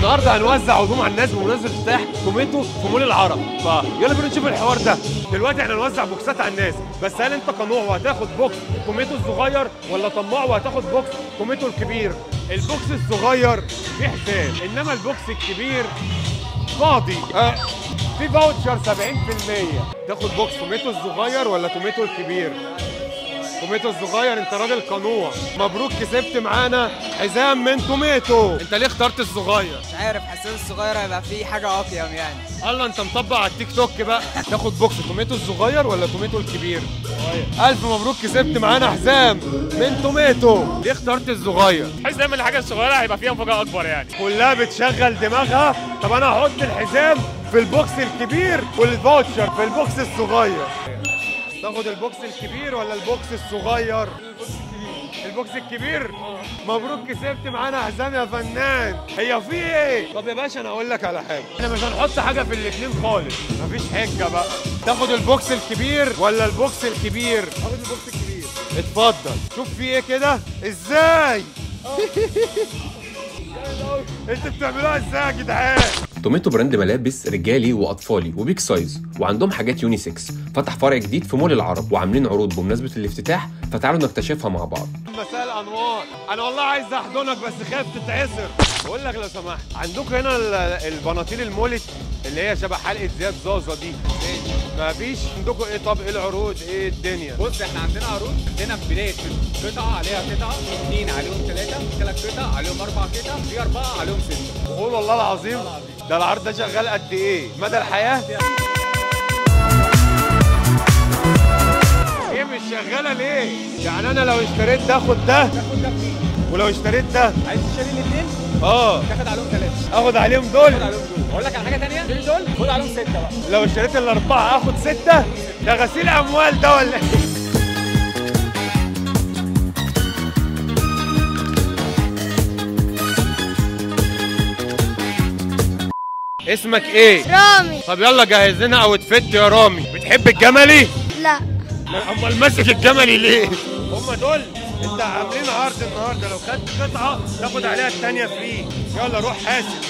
النهارده هنوزع هدوم على الناس بمناسبه افتتاح توميتو في مول العرب، فيلا بينا نشوف الحوار ده. دلوقتي احنا هنوزع بوكسات على الناس، بس هل انت قنوع وهتاخد بوكس توميتو الصغير ولا طماع وهتاخد بوكس توميتو الكبير؟ البوكس الصغير فيه حساب، انما البوكس الكبير فاضي. في فاوتشر 70%. تاخد بوكس توميتو الصغير ولا توميتو الكبير؟ توميتو الصغير. انت راجل قنوع. مبروك كسبت معانا حزام من توميتو. انت ليه اخترت الصغير؟ مش عارف، حسيت الصغير هيبقى فيه حاجه اقيم يعني. الله، انت مطبق على التيك توك بقى. تاخد بوكس توميتو الصغير ولا توميتو الكبير؟ الف مبروك كسبت معانا حزام من توميتو. ليه اخترت الصغير؟ حاسس دايما الحاجه الصغيره هيبقى فيها مفاجاه اكبر يعني. كلها بتشغل دماغها. طب انا هحط الحزام في البوكس الكبير والفاوتشر في البوكس الصغير. تاخد البوكس الكبير ولا البوكس الصغير؟ البوكس الكبير. مبروك كسبت معانا حزام يا فنان. هي في ايه؟ طب يا باشا انا اقول لك على حاجه، احنا مش هنحط حاجه في الاثنين خالص، مفيش حجه بقى. تاخد البوكس الكبير ولا البوكس الكبير؟ اخد البوكس الكبير. اتفضل. شوف في ايه كده ازاي. انتوا بتعملوها ازاي يا جدعان؟ توميتو براند ملابس رجالي واطفالي وبيج سايز، وعندهم حاجات يونيسكس. فتح فرع جديد في مول العرب وعاملين عروض بمناسبه الافتتاح، فتعالوا نكتشفها مع بعض. مساء الانوار. انا والله عايز احضنك بس خايف تتعسر. بقول لك لو سمحت، عندكم هنا البناطيل المولت اللي هي شبه حلقه زياد زازا دي؟ مفيش عندكم ايه؟ طب ايه العروض؟ ايه الدنيا؟ بص احنا عندنا عروض، عندنا بدايه قطعه عليها قطعه، 2 عليهم 3 قطع عليهم 4 قطع، في 4 عليهم 6. قول والله العظيم. ده العرض ده شغال قد ايه؟ مدى الحياه؟ ايه مش شغاله ليه؟ يعني انا لو اشتريت ده اخد ده؟ تاخد ده فيه. ولو اشتريت ده؟ عايز تشتري الاثنين؟ تاخد عليهم 3. اخد عليهم دول؟ تاخد عليهم دول. اقول لك على حاجه ثانيه، اشتري دول خد عليهم 6 بقى. لو اشتريت الاربعه اخد 6؟ ده غسيل اموال ده ولا ايه؟ اسمك ايه؟ رامي. طب يلا جهز لنا اوتفيت يا رامي. بتحب الجملي؟ لا. امال ماسك الجملي ليه؟ هم دول. انت عاملين عرض النهارده، لو خدت قطعه تاخد عليها الثانيه فري. يلا روح حاسب.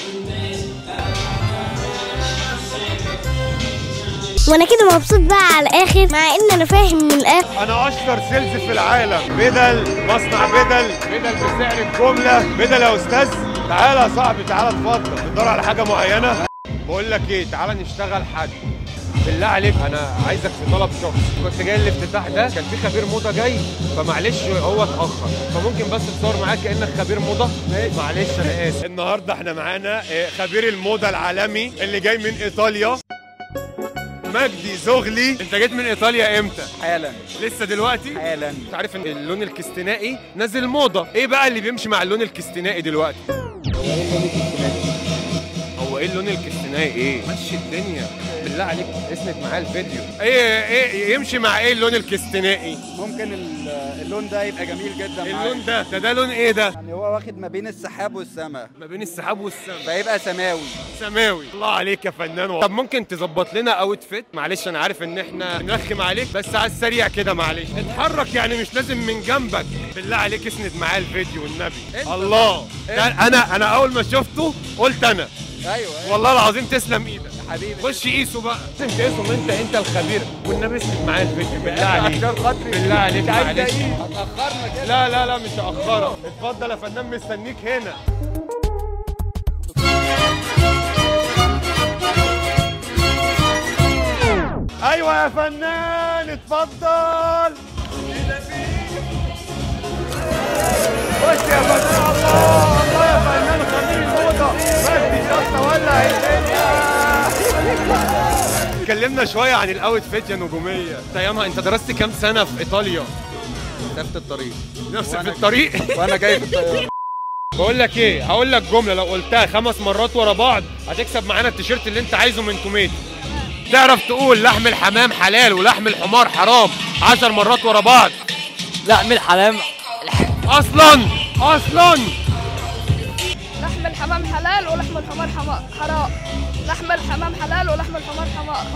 وانا كده مبسوط بقى على الاخر، مع ان انا فاهم من الاخر. انا اشطر سيلز في العالم. بدل، مصنع بدل بسعر الجمله. بدل يا استاذ. تعالى يا صاحبي، تعالى اتفضل. بتدور على حاجه معينه؟ بقول لك ايه، تعالى نشتغل حد. بالله عليك انا عايزك في طلب شخص. كنت جاي الافتتاح ده، كان في خبير موضه جاي، فمعلش هو اتاخر، فممكن بس تصور معاك كانك خبير موضه. معلش انا اسف. النهارده احنا معانا خبير الموضه العالمي اللي جاي من ايطاليا، مجدي زغلي. انت جيت من ايطاليا امتى؟ حالا. لسه دلوقتي؟ حالا. انت عارف ان اللون الكستنائي نازل موضه. ايه بقى اللي بيمشي مع اللون الكستنائي دلوقتي؟ هو ايه اللون الكستنائي؟ ايه؟ مشي الدنيا بالله عليك، اسند معايا الفيديو. ايه يمشي مع ايه اللون الكستنائي؟ ممكن اللون ده يبقى جميل جدا. اللون ده لون ايه ده؟ يعني هو واخد ما بين السحاب والسماء. ما بين السحاب والسماء، فيبقى سماوي. سماوي. الله عليك يا فنان. طب ممكن تظبط لنا اوتفيت؟ معلش انا عارف ان احنا بنرخم عليك، بس على السريع كده معلش. اتحرك يعني، مش لازم من جنبك. بالله عليك اسند معايا الفيديو والنبي. الله. انا اول ما شفته قلت انا. ايوه والله العظيم تسلم ايدك يا حبيبي. خش قيسه بقى. انت قيسهم، انت الخبير والنبي اسند معايا الفيديو بالله عليك. عشان خاطري. بالله عليك معلش. هتاخرنا كده. لا مش هاخرك. اتفضل يا فنان، مستنيك هنا. ايوه يا فنان اتفضل. خش يا فنان. الله يا فنان خبير الموضه مجدي شطه ولع الدنيا. اتكلمنا شويه عن الاوتفيت يا نجوميه. انت درست كام سنه في ايطاليا؟ نفس الطريق. نفس في الطريق. وانا جاي في الطياره. بقول لك ايه، هقول لك جمله لو قلتها 5 مرات ورا بعض هتكسب معانا التيشيرت اللي انت عايزه من توميتو. تعرف تقول لحم الحمام حلال ولحم الحمار حرام 10 مرات ورا بعض؟ لحم الحمام اصلا لحم الحمام حلال ولحم الحمار حرام. لحم الحمام حلال ولحم الحمار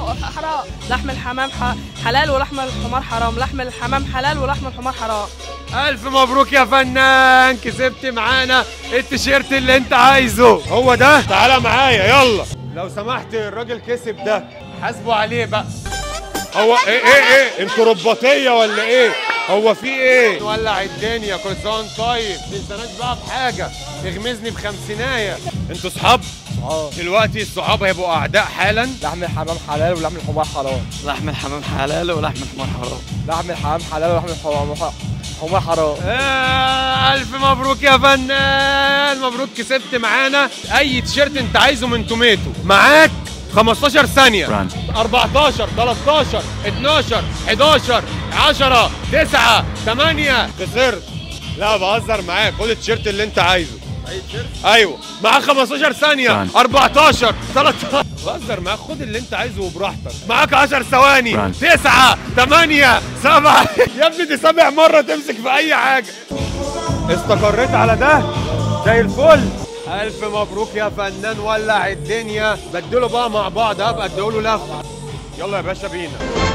حرام. لحم الحمام حلال ولحم الحمار حرام. لحم الحمام حلال ولحم الحمار حرام. الف مبروك يا فنان، كسبت معانا التيشيرت اللي انت عايزه. هو ده، تعالى معايا يلا. لو سمحت الراجل كسب ده حاسبه عليه بقى. هو ايه انتوا رباطيه ولا ايه؟ هو في ايه؟ نولع الدنيا، كل سنه وانت طيب. ما تنساناش بقى بحاجه، تغمزني بخمسينايه. انتوا صحاب؟ دلوقتي الصحاب هيبقوا اعداء حالا. لحم الحمام حلال ولحم الحمار حرام. لحم الحمام حلال ولحم الحمار حرام. لحم الحمام حلال ولحم الحمار حرام. الف مبروك يا فنان، مبروك كسبت معانا اي تيشيرت انت عايزه من توميتو. معاك 15 ثانية. 14 13 12 11 10 9 8. خسرت. لا بهزر معاك، خد التيشيرت اللي انت عايزه. اي تيشيرت؟ ايوه معاك 15 ثانية. 14 13. بهزر معاك، خد اللي انت عايزه وبراحتك. معاك 10 ثواني. 9 8 7. يا ابني دي 7 مرة تمسك في أي حاجة. استقريت على ده زي الفل. ألف مبروك يا فنان، ولع الدنيا. بدلوا بقى مع بعض، هبقى اديله لفة. يلا يا باشا بينا.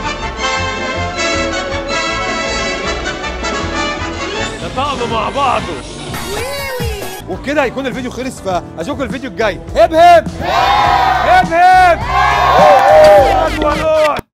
نطقم مع بعضه. وبكده هيكون الفيديو خلص، فاشوفكم الفيديو الجاي. هب هب هب هب.